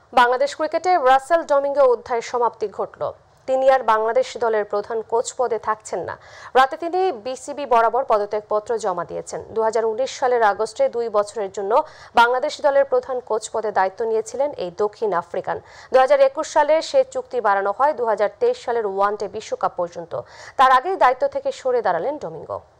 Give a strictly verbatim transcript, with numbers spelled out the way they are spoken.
বাংলাদেশ ক্রিকেটে Russell Domingo অধ্যায়ের সমাপ্তি ঘটল। তিনি আর বাংলাদেশ দলের প্রধান কোচ পদে থাকছেন না। রাতে তিনি বিসিবি বরাবর পদত্যাগপত্র জমা দিয়েছেন। দু হাজার উনিশ সালের আগস্টে দুই বছরের জন্য বাংলাদেশ দলের প্রধান কোচ পদে দায়িত্ব নিয়েছিলেন এই দক্ষিণ আফ্রিকান। দু হাজার একুশ সালে সে চুক্তি বাড়ানো হয় দু হাজার তেইশ সালের ওয়ানডে বিশ্বকাপ পর্যন্ত। তার আগেই দায়িত্ব থেকে সরে দাঁড়ালেন ডমিঙ্গো।